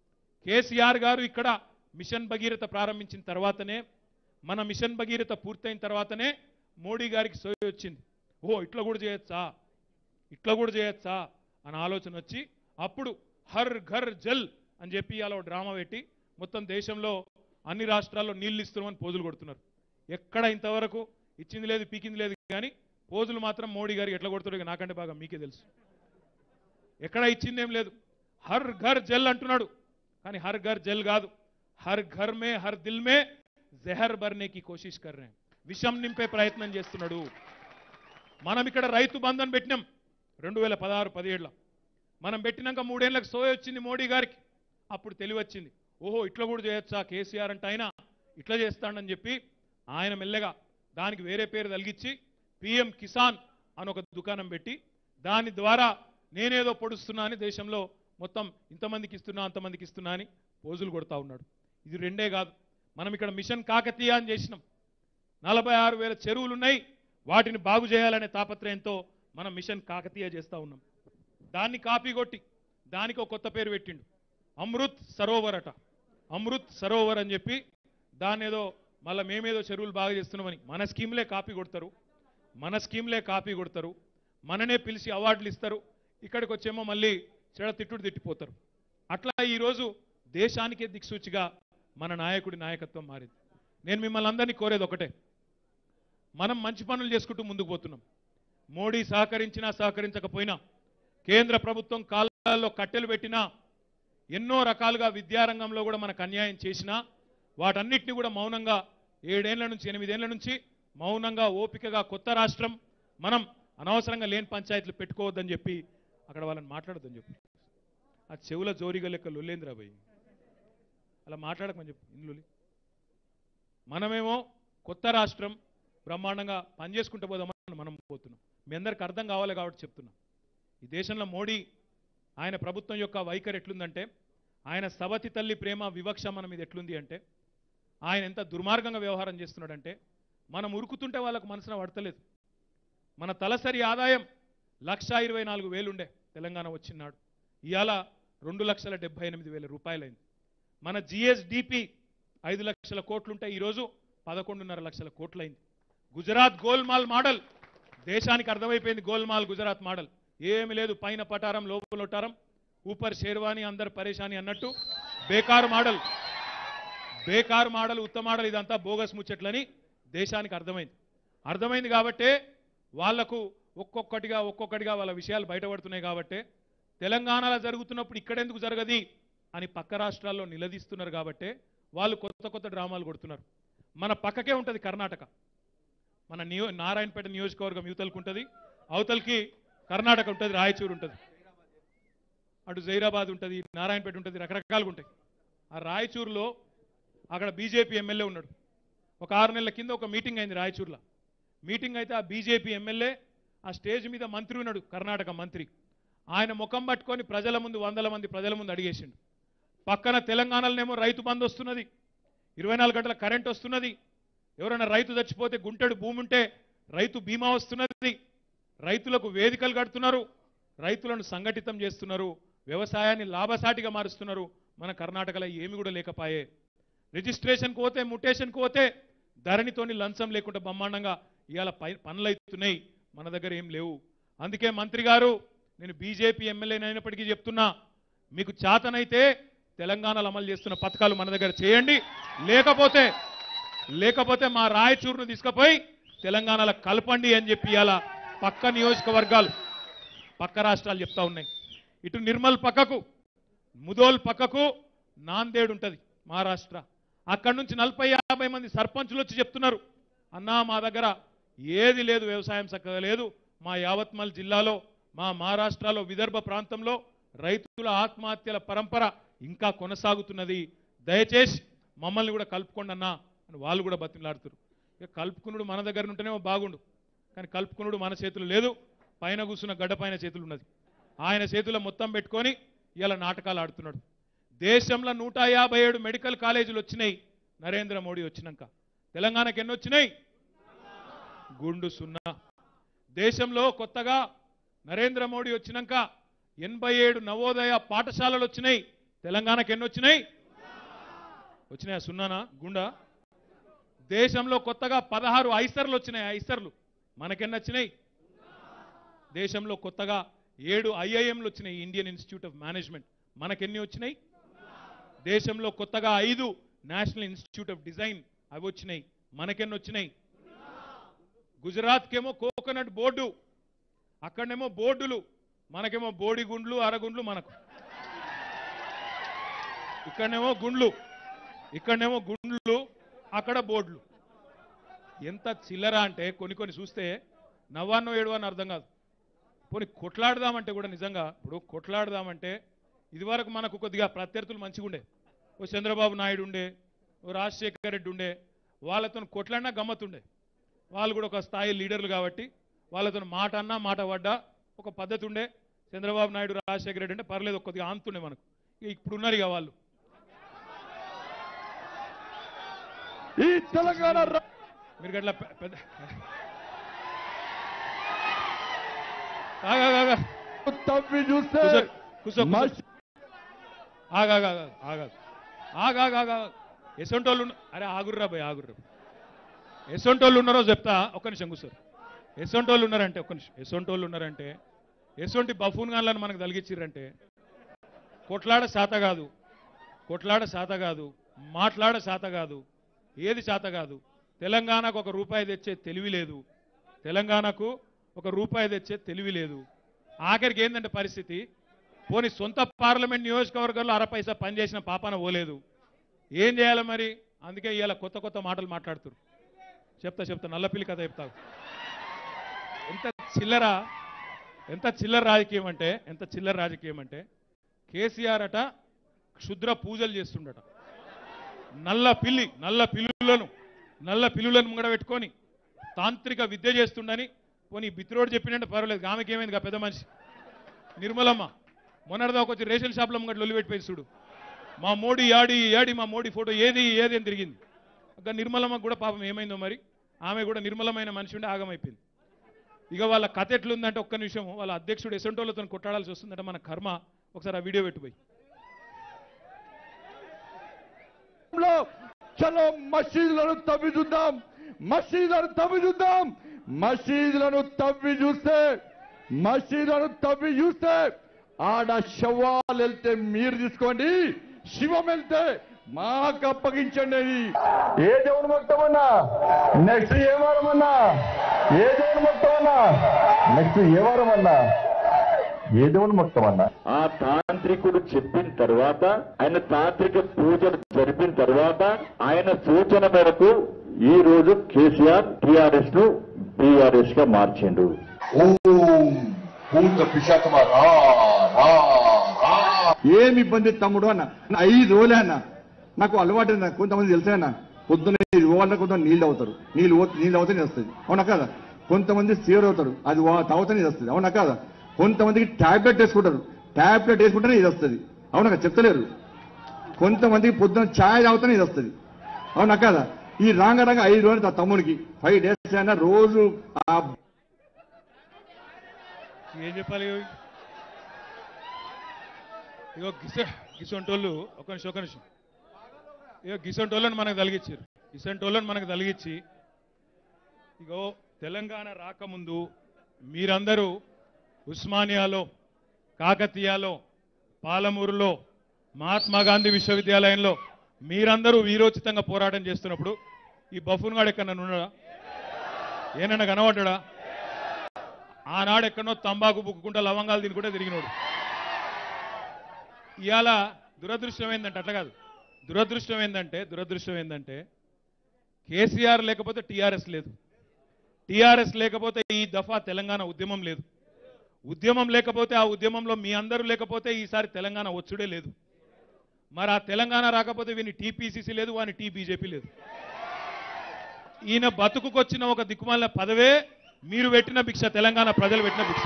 కేసీఆర్ గారు ఇక్కడ మిషన్ భగీరథ ప్రారంభించిన తర్వాతనే, మన మిషన్ భగీరథ పూర్తయిన తర్వాతనే మోడీ గారికి సోయి వచ్చింది. ఇట్లా కూడా చేయొచ్చా అని ఆలోచన వచ్చి అప్పుడు హర్ ఘర్ జల్ అని చెప్పి అలా డ్రామా పెట్టి మొత్తం దేశంలో అన్ని రాష్ట్రాల్లో నీళ్లు ఇస్తున్నామని పోజులు కొడుతున్నారు. ఎక్కడ ఇంతవరకు ఇచ్చింది లేదు, పీకింది లేదు, కానీ పోజులు మాత్రం మోడీ గారికి ఎట్లా కొడుతున్నారో నాకంటే బాగా మీకే తెలుసు. ఎక్కడ ఇచ్చిందేం లేదు. హర్ ఘర్ జల్ అంటున్నాడు, కానీ హర్ ఘర్ జల్ కాదు, హర్ ఘర్ మే హర్ దిల్ మే జహర్ బర్నేకి కోషిష్ కర్ రే, విషం నింపే ప్రయత్నం చేస్తున్నాడు. మనం ఇక్కడ రైతు బంధన్ పెట్టినాం 2016-17లో. మనం పెట్టినాక 3 ఏళ్లకు సోయ వచ్చింది మోడీ గారికి. అప్పుడు తెలివచ్చింది, ఓహో ఇట్లా కూడా చేయొచ్చా కేసీఆర్ అంటే, ఆయన ఇట్లా చేస్తాడని చెప్పి ఆయన మెల్లగా దానికి వేరే పేరు తలిగించి పిఎం కిసాన్ అని ఒక దుకాణం పెట్టి దాని ద్వారా నేనేదో పొడుస్తున్నా అని దేశంలో మొత్తం ఇంతమందికి ఇస్తున్నా అంతమందికి ఇస్తున్నా అని పోజులు కొడతా ఉన్నాడు. ఇది రెండే కాదు, మనం ఇక్కడ మిషన్ కాకతీయ అని చేసినాం. 46,000 చెరువులు ఉన్నాయి, వాటిని బాగు చేయాలనే తాపత్రయంతో మనం మిషన్ కాకతీయ చేస్తా ఉన్నాం. దాన్ని కాపీ కొట్టి దానికి ఒక కొత్త పేరు పెట్టిండు, అమృత్ సరోవర్ అట. అమృత్ సరోవర్ అని చెప్పి దాన్ని ఏదో మళ్ళీ మేమేదో చెరువులు బాగా చేస్తున్నామని మన స్కీమ్లే కాపీ కొడతారు, మననే పిలిచి అవార్డులు ఇస్తారు, ఇక్కడికి వచ్చేమో మళ్ళీ చెడ తిట్టుడు తిట్టిపోతారు. అట్లా ఈరోజు దేశానికే దిక్సూచిగా మన నాయకుడి నాయకత్వం మారింది. నేను మిమ్మల్ని అందరినీ కోరేది ఒకటే, మనం మంచి పనులు చేసుకుంటూ ముందుకు పోతున్నాం. మోడీ సహకరించినా సహకరించకపోయినా, కేంద్ర ప్రభుత్వం కాలాల్లో కట్టెలు పెట్టినా, ఎన్నో రకాలుగా విద్యారంగంలో కూడా మనకు అన్యాయం చేసినా, వాటన్నిటిని కూడా మౌనంగా 7 ఏళ్ల నుంచి 8 ఏళ్ల నుంచి మౌనంగా ఓపికగా కొత్త రాష్ట్రం, మనం అనవసరంగా లేని పంచాయతీలు పెట్టుకోవద్దని చెప్పి అక్కడ వాళ్ళని మాట్లాడొద్దని చెప్పి, ఆ చెవుల జోరిగా లెక్క లొల్లేంద్రాబాయి అలా మాట్లాడకమని చెప్పి ఇండ్లు. మనమేమో కొత్త రాష్ట్రం బ్రహ్మాండంగా పనిచేసుకుంటూ పోదామని మనం పోతున్నాం. మీ అందరికి అర్థం కావాలి కాబట్టి చెప్తున్నాం. ఈ దేశంలో మోడీ ఆయన ప్రభుత్వం యొక్క వైఖరి ఎట్లుందంటే, ఆయన సవతి తల్లి ప్రేమ వివక్ష మన మీద ఎట్లుంది అంటే, ఆయన ఎంత దుర్మార్గంగా వ్యవహారం చేస్తున్నాడంటే, మనం ఉరుకుతుంటే వాళ్ళకు మనసున పడతలేదు. మన తలసరి ఆదాయం 1,24,000 ఉండే తెలంగాణ వచ్చినాడు, ఇవాళ 2,78,000 రూపాయలైంది. మన జిఎస్డిపి 5 లక్షల కోట్లుంటే ఈరోజు 11.5 లక్షల కోట్లయింది. గుజరాత్ గోల్మాల్ మోడల్ దేశానికి అర్థమైపోయింది. గోల్మాల్ గుజరాత్ మోడల్ ఏమి లేదు, పైన పటారం లోపల ఒటారం, ఊపర్ షేర్వాణి అందరు పరేషాని అన్నట్టు బేకార్ మోడల్ ఉత్తమ మోడల్, ఇదంతా బోగస్ ముచ్చట్లని దేశానికి అర్థమైంది. కాబట్టే వాళ్లకు ఒక్కొక్కటిగా వాళ్ళ విషయాలు బయటపడుతున్నాయి. కాబట్టే తెలంగాణలో జరుగుతున్నప్పుడు ఇక్కడెందుకు జరగది అని పక్క రాష్ట్రాల్లో నిలదీస్తున్నారు. కాబట్టే వాళ్ళు కొత్త డ్రామాలు కొడుతున్నారు. మన పక్కకే ఉంటుంది కర్ణాటక, మన నారాయణపేట నియోజకవర్గం యువతలకు ఉంటుంది, అవతలకి కర్ణాటక ఉంటుంది, రాయచూరు ఉంటుంది, అటు జైరాబాద్ ఉంటుంది, నారాయణపేట ఉంటుంది, రకరకాలుగా ఉంటాయి. ఆ రాయచూరులో అక్కడ బీజేపీ ఎమ్మెల్యే ఉన్నాడు. ఒక 6 నెలల కింద ఒక మీటింగ్ అయింది రాయచూరులో. మీటింగ్ అయితే ఆ బీజేపీ ఎమ్మెల్యే ఆ స్టేజ్ మీద మంత్రి ఉన్నాడు, కర్ణాటక మంత్రి. ఆయన ముఖం పట్టుకొని ప్రజల ముందు 100 మంది ప్రజల ముందు అడిగేసిండు, పక్కన తెలంగాణలోనేమో రైతు బంధు వస్తున్నది, 24 గంటల కరెంట్ వస్తున్నది, ఎవరైనా రైతు చచ్చిపోతే గుంటెడు భూమి ఉంటే రైతు బీమా వస్తున్నది, రైతులకు వేదికలు కడుతున్నారు, రైతులను సంఘటితం చేస్తున్నారు, వ్యవసాయాన్ని లాభసాటిగా మారుస్తున్నారు. మన కర్ణాటకలో ఏమి కూడా లేకపాయే. రిజిస్ట్రేషన్కి పోతే ముటేషన్కి పోతే ధరణితోని లంచం లేకుండా బ్రహ్మాండంగా ఇవాళ పనులు అవుతున్నాయి. మన దగ్గర ఏం లేవు. అందుకే మంత్రి గారు, నేను బీజేపీ ఎమ్మెల్యేనైనప్పటికీ చెప్తున్నా, మీకు చేతనైతే తెలంగాణలో అమలు చేస్తున్న పథకాలు మన దగ్గర చేయండి, లేకపోతే మా రాయచూరును తీసుకుపోయి తెలంగాణలో కలపండి అని చెప్పి ఇవాళ పక్క నియోజకవర్గాలు పక్క రాష్ట్రాలు చెప్తా ఉన్నాయి. ఇటు నిర్మల్ పక్కకు, ముదోల్ పక్కకు నాందేడ్ ఉంటుంది మహారాష్ట్ర, అక్కడి నుంచి 40-50 మంది సర్పంచులు వచ్చి చెప్తున్నారు, అన్నా మా దగ్గర ఏది లేదు, వ్యవసాయం చక్కగా లేదు, మా యావత్మల్ జిల్లాలో మా మహారాష్ట్రలో విదర్భ ప్రాంతంలో రైతుల ఆత్మహత్యల పరంపర ఇంకా కొనసాగుతున్నది, దయచేసి మమ్మల్ని కూడా కలుపుకోండి అన్నా అని వాళ్ళు కూడా బతిమలాడుతారు. ఇక కలుపుకునుడు మన దగ్గర ఉంటేనేమో బాగుండు, కానీ కలుపుకునుడు మన చేతులు లేదు, పైన కూర్చున్న గడ్డ పైన చేతులు ఉన్నది, ఆయన చేతుల్లో మొత్తం పెట్టుకొని ఇలా నాటకాలు ఆడుతున్నాడు. దేశంలో 157 మెడికల్ కాలేజీలు వచ్చినాయి నరేంద్ర మోడీ వచ్చినాక. తెలంగాణకు ఎన్ని వచ్చినాయి? గుండు సున్నా. దేశంలో కొత్తగా నరేంద్ర మోడీ వచ్చినాక 87 నవోదయ పాఠశాలలు వచ్చినాయి. తెలంగాణకు ఎన్ని వచ్చినాయి? వచ్చినాయా? సున్నానా? గుండా? దేశంలో కొత్తగా 16 ఐసర్లు వచ్చినాయి. ఐసర్లు మనకెన్ని వచ్చినాయి? దేశంలో కొత్తగా 7 ఐఐఎంలు వచ్చినాయి, ఇండియన్ ఇన్స్టిట్యూట్ ఆఫ్ మేనేజ్మెంట్. మనకెన్ని వచ్చినాయి? దేశంలో కొత్తగా 5 నేషనల్ ఇన్స్టిట్యూట్ ఆఫ్ డిజైన్ అవి వచ్చినాయి. మనకెన్ని వచ్చినాయి? గుజరాత్కేమో కోకోనట్ బోర్డు, అక్కడనేమో బోర్డులు, మనకేమో బోడిగుండ్లు అరగుండ్లు. మనకు ఇక్కడనేమో గుండ్లు, ఇక్కడనేమో గుండ్లు, అక్కడ బోర్డులు. ఎంత చిల్లర అంటే కొన్ని చూస్తే నవ్వాన్నో ఏడువన్నో అర్థం కాదు. పోనీ కొట్లాడదామంటే కూడా నిజంగా ఇప్పుడు కొట్లాడదామంటే ఇదివరకు మనకు కొద్దిగా ప్రత్యర్థులు మంచిగా ఉండే. ఓ చంద్రబాబు నాయుడు ఉండే, ఓ రాజశేఖర్ రెడ్డి ఉండే, వాళ్ళతో కొట్లాడినా గమ్మత్తుండే. వాళ్ళు కూడా ఒక స్థాయి లీడర్లు కాబట్టి వాళ్ళతో మాట అన్నా మాట పడ్డా ఒక పద్ధతి ఉండే. చంద్రబాబు నాయుడు రాజశేఖర రెడ్డి అంటే పర్లేదు, కొద్దిగా ఆంతుండే మనకు. ఇప్పుడున్నారు ఇక వాళ్ళు. ఈ తెలంగాణ మీరు గట్లా పెద్ద తవ్వి చూస్తే ఎసొంటోళ్ళు అరే ఆగుర్రా భయ్ ఆగుర్రా. ఎసొంటోళ్ళు ఉన్నారో చెప్తా, ఒక్క నిమిషం కూర్చోరు. ఎసొంటోళ్ళు ఉన్నారంటే ఒక్క నిమిషం. ఎసొంటోళ్ళు ఉన్నారంటే ఎసొంటి బఫూన్ గాన్లను మనకు తలిగించిర్రంటే కొట్లాడ శాత కాదు, కొట్లాడ శాత కాదు, మాట్లాడ శాత కాదు, ఏది శాత కాదు. తెలంగాణకు ఒక రూపాయి తెచ్చే తెలివి లేదు, తెలంగాణకు ఒక రూపాయి తెచ్చే తెలివి లేదు. ఆఖరికి ఏంటంటే పరిస్థితి, పోనీ సొంత పార్లమెంట్ నియోజకవర్గంలో అరపైసా పనిచేసిన పాపాన పోలేదు. ఏం చేయాలి మరి? అందుకే ఇవాళ కొత్త మాటలు మాట్లాడుతున్నారు. చెప్తా నల్లపిల్లి కథ చెప్తావు. ఎంత చిల్లర రాజకీయం అంటే కేసీఆర్ అట క్షుద్ర పూజలు చేస్తుండట. నల్ల పిల్లులను ముంగడ పెట్టుకొని తాంత్రిక విద్య చేస్తుండని. పోనీ బిత్రోడు చెప్పినట్టు పర్వాలేదు, ఆమెకి ఏమైంది పెద్ద మనిషి నిర్మలమ్మ మొన్నటిదా వచ్చి రేషన్ షాప్లో ముంగట లొల్లి పెట్టిపోయి చూడు, మా మోడీ యాడి మా మోడీ ఫోటో ఏది అని తిరిగింది. నిర్మలమ్మకు కూడా పాపం ఏమైందో మరి, ఆమె కూడా నిర్మలమైన మనిషి ఉండి ఆగమైపోయింది. ఇక వాళ్ళ కథ ఎట్లుందంటే ఒక్క నిమిషం, వాళ్ళ అధ్యక్షుడు ఎసంటోళ్లతో కొట్టాడాల్సి వస్తుందంటే మన కర్మ. ఒకసారి ఆ వీడియో పెట్టిపోయి. చలో మసీదులను తవ్వి చూద్దాం, మసీదులను తవ్వి చూస్తే ఆడ శవాలు వెళ్తే మీరు తీసుకోండి, శివం వెళ్తే మాకు అప్పగించండి. ఏ దేవుని మొత్తమన్నా నెక్స్ట్ ఏ వారం అన్నా, ఏ దేవుని మొత్తమన్నా నెక్స్ట్ ఏ వారం అన్నా, ఏ దేవుని మొత్తమన్నా ఆ తాంత్రికుడు చెప్పిన తర్వాత, ఆయన తాంత్రిక పూజలు జరిపిన తర్వాత ఆయన సూచన మేరకు ఈ రోజు కేసీఆర్ టిఆర్ఎస్ ను బీఆర్ఎస్ గా మార్చిండు. ఏమి ఇబ్బంది తమ్ముడు అన్న, 5 రోజులే అన్న. నాకు అలవాటు అన్న, కొంతమంది తెలిసే అన్న, పొద్దున్న కొంతమంది నీళ్ళు అవుతారు, నీళ్ళు అవుతానే వస్తుంది, అవునా కదా. కొంతమంది సీవర్ అవుతారు, అది తాగుతానే ఇది వస్తుంది, అవునా కదా. కొంతమందికి టాబ్లెట్ వేసుకుంటేనే ఇది వస్తుంది, అవునా కదా, చెప్తలేరు. కొంతమందికి పొద్దున్న ఛాయ్ తాగుతానే ఇది వస్తుంది, అవునా కదా. ఈ రాంగ 5 రోజులు తమ్ముడికి 5 days అయినా రోజు ఏం చెప్పాలి. ఇగో గిసొంటోళ్ళు ఒక నిమిషం ఇగో గిసొంటోళ్ళని మనకు తలిగించి ఇగో తెలంగాణ రాకముందు మీరందరూ ఉస్మానియాలో, కాకతీయాలో, పాలమూరులో, మహాత్మా గాంధీ విశ్వవిద్యాలయంలో మీరందరూ వీరోచితంగా పోరాటం చేస్తున్నప్పుడు ఈ బఫూన్ గాడు ఎక్కడన్నా ఉన్నాడా? ఏనన్నా కనబడ్డా? ఆనాడు ఎక్కడో తంబాకు బుక్కుంటా లవంగాలు తినుకుంటే తిరిగినోడు. ఇవాళ దురదృష్టం ఏంటంటే అట్లా కాదు, దురదృష్టం ఏంటంటే కేసీఆర్ లేకపోతే టీఆర్ఎస్ లేదు, టీఆర్ఎస్ లేకపోతే ఈ దఫా తెలంగాణ ఉద్యమం లేదు, ఉద్యమం లేకపోతే ఆ ఉద్యమంలో మీ అందరూ లేకపోతే ఈసారి తెలంగాణ వచ్చుడే లేదు. మరి ఆ తెలంగాణ రాకపోతే వీని టీపీసీసీ లేదు, వాని టీబీజేపీ లేదు. ఈయన బతుకుకొచ్చిన ఒక దిక్కుమాలిన పదవే మీరు పెట్టిన భిక్ష, తెలంగాణ ప్రజలు పెట్టిన భిక్ష.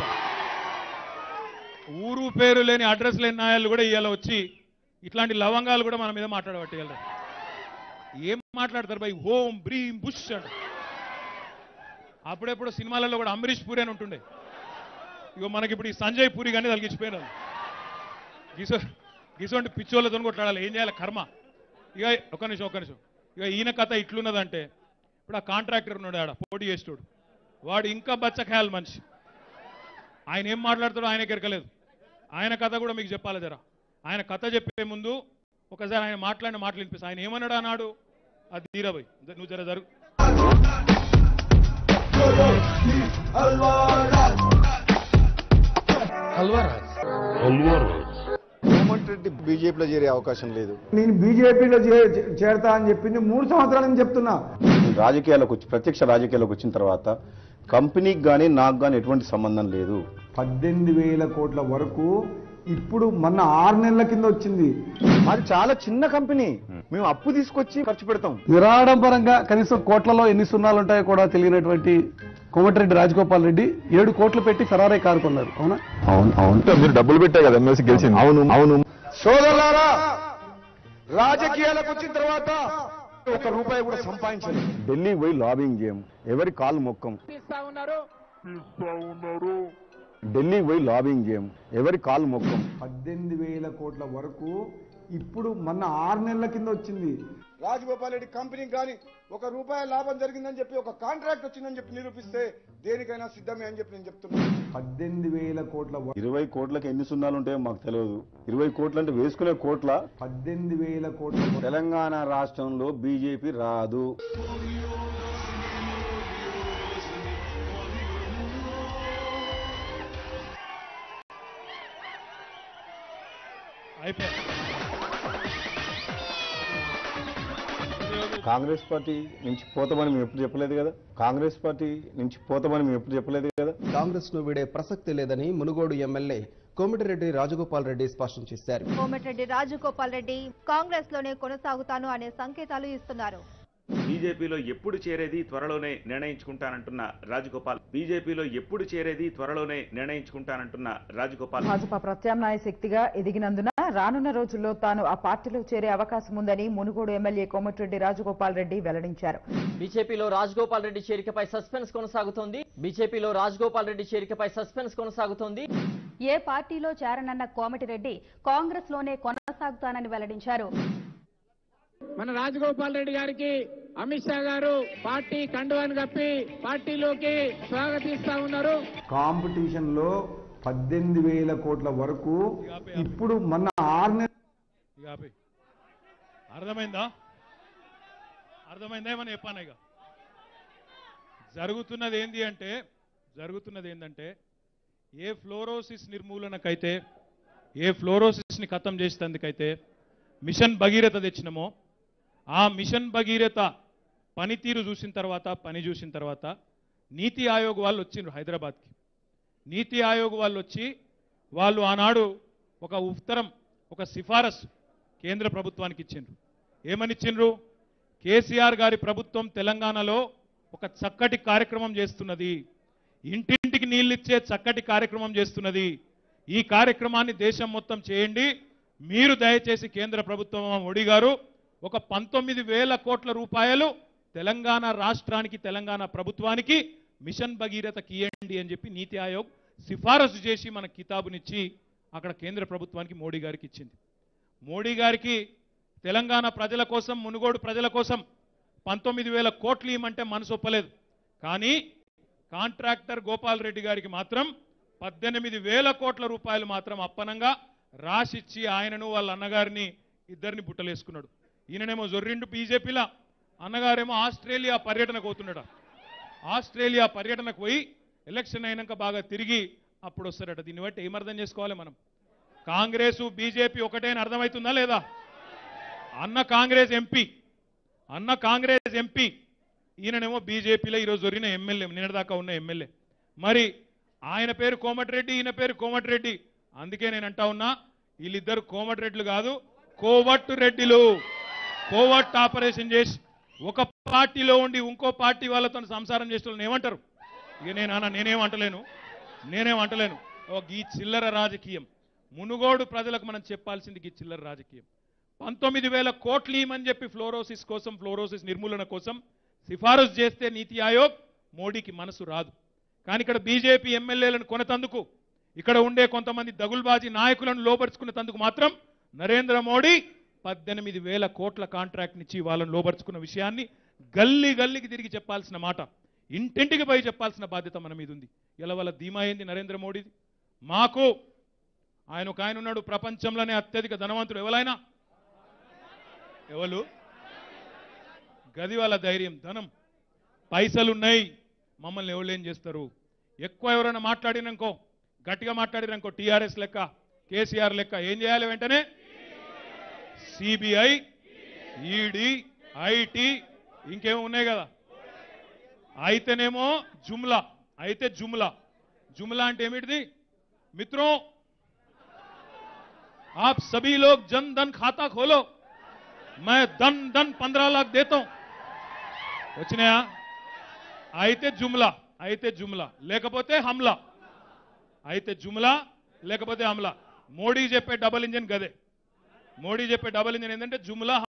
ఊరు పేరు లేని అడ్రస్ లేని నాయాలు కూడా ఇవాళ వచ్చి ఇట్లాంటి లవంగాలు కూడా మన మీద మాట్లాడబట్టి ఏం మాట్లాడతారు భయ్, హోమ్ బ్రీమ్ బుష్ అంట. అప్పుడెప్పుడు సినిమాలలో కూడా అమరీష్ పూరి అని ఉంటుండే, ఇగో మనకి ఇప్పుడు ఈ సంజయ్ పూరి కానీ తలిగించిపోయినారు. గిసోంటి పిచ్చోళ్ళతో కొట్లాడాలి, ఏం చేయాలి కర్మ. ఇక ఒక నిమిషం ఇక ఈయన కథ ఇట్లున్నదంటే, ఇప్పుడు ఆ కాంట్రాక్టర్ ఉన్నాడు ఆడ పోటీ చేసేటోడు, వాడు ఇంకా బచ్చఖాయాలు మనిషి. ఆయన ఏం మాట్లాడతాడో ఆయనకి ఎరకలేదు. ఆయన కథ కూడా మీకు చెప్పాలి జరా. ఆయన కథ చెప్పే ముందు ఒకసారి ఆయన మాట్లాడిన మాటలు వినిపిస్తా. ఆయన ఏమన్నాడు అన్నాడు, అది తీరబోయ్ నువ్వు జర జరుగు. కోమటిరెడ్డి బీజేపీలో చేరే అవకాశం లేదు. నేను బీజేపీలో చేరతా అని చెప్పింది 3 సంవత్సరాల నుంచి చెప్తున్నా. రాజకీయాలకు వచ్చి ప్రత్యక్ష రాజకీయాలకు వచ్చిన తర్వాత కంపెనీకి కానీ నాకు కానీ ఎటువంటి సంబంధం లేదు. 18,000 కోట్ల వరకు ఇప్పుడు మొన్న 6 నెలల కింద వచ్చింది. అది చాలా చిన్న కంపెనీ, మేము అప్పు తీసుకొచ్చి ఖర్చు పెడతాం. నిరాడంబరంగా కనీసం కోట్లలో ఎన్ని సున్నాలు ఉంటాయో కూడా తెలియనటువంటి కోమటిరెడ్డి రాజగోపాల్ రెడ్డి 7 కోట్లు పెట్టి ఫెరారీ కారు కొన్నారు. అవునా? అవును మీరు డబ్బులు పెట్టే కదా ఎమ్మెల్సీ గెలిచింది. అవును సోదరులారా, రాజకీయాలకు వచ్చిన తర్వాత 1 రూపాయి కూడా సంపాదించలేదు. ఢిల్లీ పోయి లాబింగ్ చేయం, ఎవరి కాలు మొక్కం. ఢిల్లీ పోయి లాబింగ్ చేయం, ఎవరి కాలు మొక్కం. 18,000 కోట్ల వరకు ఇప్పుడు మొన్న 6 నెలల కింద వచ్చింది. రాజగోపాల్ రెడ్డి కంపెనీకి కానీ 1 రూపాయి లాభం జరిగిందని చెప్పి ఒక కాంట్రాక్ట్ వచ్చిందని చెప్పి నిరూపిస్తే దేనికైనా సిద్ధమే అని చెప్పి నేను చెప్తున్నాను. 18,000 కోట్ల 20 కోట్లకి ఎన్ని సున్నాలు ఉంటాయో మాకు తెలియదు. 20 కోట్లు అంటే వేసుకునే కోట్ల. 18,000 కోట్ల తెలంగాణ రాష్ట్రంలో బీజేపీ రాదు. కాంగ్రెస్ పార్టీ నుంచి పోతామని మేము ఎప్పుడు చెప్పలేదు కదా. కాంగ్రెస్ ను వీడే ప్రసక్తి లేదని మునుగోడు ఎమ్మెల్యే కోమటిరెడ్డి రాజగోపాల్ రెడ్డి స్పష్టం చేశారు. కోమటిరెడ్డి రాజగోపాల్ రెడ్డి కాంగ్రెస్ లోనే కొనసాగుతాను అనే సంకేతాలు ఇస్తున్నారు. బీజేపీలో ఎప్పుడు చేరేది త్వరలోనే నిర్ణయించుకుంటానంటున్న రాజగోపాల్ భాజపా ప్రత్యామ్నాయ శక్తిగా ఎదిగినందున రానున్న రోజుల్లో తాను ఆ పార్టీలో చేరే అవకాశం ఉందని మునుగోడు ఎమ్మెల్యే కోమటిరెడ్డి రాజగోపాల్ రెడ్డి వెల్లడించారు. బీజేపీలో రాజగోపాల్ రెడ్డి చేరికపై సస్పెన్స్ కొనసాగుతోంది. ఏ పార్టీలో చేరనన్న కోమటిరెడ్డి కాంగ్రెస్ లోనే కొనసాగుతానని వెల్లడించారు. మన రాజగోపాల్ రెడ్డి గారికి అమిత్ షా గారు పార్టీ కండువాను కప్పి పార్టీలోకి స్వాగతిస్తా ఉన్నారు. కాంపిటీషన్ లో 18,000 కోట్ల వరకు ఇప్పుడు మొన్న 6 నెలలు. అర్థమైందా ఏమని చెప్పాను. ఇక జరుగుతున్నది ఏంటంటే ఏ ఫ్లోరోసిస్ నిర్మూలనకైతే, ఏ ఫ్లోరోసిస్ని ఖతం చేసేందుకైతే మిషన్ భగీరథ తెచ్చినామో, ఆ మిషన్ భగీరథ పనితీరు చూసిన తర్వాత నీతి ఆయోగ్ వాళ్ళు వచ్చిండ్రు హైదరాబాద్కి. నీతి ఆయోగ్ వాళ్ళు వచ్చి వాళ్ళు ఆనాడు ఒక ఉత్తరం, ఒక సిఫారసు కేంద్ర ప్రభుత్వానికి ఇచ్చిండ్రు. ఏమనిచ్చిండ్రు? కేసీఆర్ గారి ప్రభుత్వం తెలంగాణలో ఒక చక్కటి కార్యక్రమం చేస్తున్నది, ఇంటింటికి నీళ్ళిచ్చే చక్కటి కార్యక్రమం చేస్తున్నది. ఈ కార్యక్రమాన్ని దేశం మొత్తం చేయండి. మీరు దయచేసి కేంద్ర ప్రభుత్వం మోడీ గారు ఒక 19,000 కోట్ల రూపాయలు తెలంగాణ రాష్ట్రానికి, తెలంగాణ ప్రభుత్వానికి మిషన్ భగీరథకి ఇవ్వండి అని చెప్పి నీతి ఆయోగ్ సిఫారసు చేసి మన కితాబునిచ్చి అక్కడ కేంద్ర ప్రభుత్వానికి మోడీ గారికి ఇచ్చింది. మోడీ గారికి తెలంగాణ ప్రజల కోసం, మునుగోడు ప్రజల కోసం 19,000 కోట్లు ఇవ్వమంటే మనసు ఒప్పలేదు. కానీ కాంట్రాక్టర్ గోపాల్ రెడ్డి గారికి మాత్రం 18,000 కోట్ల రూపాయలు మాత్రం అప్పనంగా రాసిచ్చి ఆయనను వాళ్ళ అన్నగారిని ఇద్దరిని బుట్టలేసుకున్నాడు. ఈయననేమో జొర్రిండు బీజేపీలా, అన్నగారేమో ఆస్ట్రేలియా పర్యటనకు పోతున్నాడు. ఆస్ట్రేలియా పర్యటనకు పోయి ఎలక్షన్ అయినాక బాగా తిరిగి అప్పుడు వస్తారట. దీన్ని బట్టి ఏమర్థం చేసుకోవాలి మనం? కాంగ్రెసు బీజేపీ ఒకటేని అర్థమవుతుందా లేదా? అన్న కాంగ్రెస్ ఎంపీ ఈయననేమో బీజేపీలో ఈరోజు జరిగిన ఎమ్మెల్యే, నిన్నటిదాకా ఉన్న ఎమ్మెల్యే. మరి ఆయన పేరు కోమటిరెడ్డి, ఈయన పేరు కోమటిరెడ్డి. అందుకే నేను అంటా ఉన్నా, వీళ్ళిద్దరు కోమటిరెడ్డిలు కాదు, కోవట్టు రెడ్డిలు. కోవట్ ఆపరేషన్ చేసి ఒక పార్టీలో ఉండి ఇంకో పార్టీ వాళ్ళతో సంసారం చేసే వాళ్ళని ఏమంటారు? ఇక నేనేమంటలేను. ఈ చిల్లర రాజకీయం మునుగోడు ప్రజలకు మనం చెప్పాల్సింది ఈ చిల్లర రాజకీయం. 19,000 కోట్లు ఇవ్వమని చెప్పి ఫ్లోరోసిస్ నిర్మూలన కోసం సిఫారసు చేస్తే నీతి ఆయోగ్ మోడీకి మనసు రాదు. కానీ ఇక్కడ బీజేపీ ఎమ్మెల్యేలను కొనతందుకు, ఇక్కడ ఉండే కొంతమంది దగుల్బాజీ నాయకులను లోపరుచుకునేందుకు మాత్రం నరేంద్ర మోడీ 18,000 కోట్ల కాంట్రాక్ట్నిచ్చి వాళ్ళని లోపరుచుకున్న విషయాన్ని గల్లీకి తిరిగి చెప్పాల్సిన మాట, ఇంటింటికి పోయి చెప్పాల్సిన బాధ్యత మన మీద ఉంది. ఇలా వాళ్ళ ధీమా ఏంది నరేంద్ర మోడీది? మాకు ఆయన ఒక ఆయన ఉన్నాడు, ప్రపంచంలోనే అత్యధిక ధనవంతుడు. ఎవరు గది వాళ్ళ ధైర్యం, ధనం, పైసలున్నాయి. మమ్మల్ని ఎవరు ఏం చేస్తారు? ఎక్కువ ఎవరైనా మాట్లాడినాకో, గట్టిగా మాట్లాడినాకో టీఆర్ఎస్ లెక్క కేసీఆర్ లెక్క ఏం చేయాలి వెంటనే సిబిఐ ఈడీ ఐటీ ఇంకేమో ఉన్నాయి కదా అయితేనేమో జుమ్లా అయితే जुमला అంటే ఏమిటిది मित्रों आप सभी लोग जन धन खाता खोलो मैं धन 15 लाख देता हूं వచ్చినాయా అయితే జుమ్లా లేకపోతే హమ్లా అయితే జుమ్లా లేకపోతే హమ్లా మోడీ చెప్పే డబుల్ ఇంజిన్ గదే మోడీ చెప్పే డబుల్ ఇంజిన్ ఏంటంటే జుమ్లా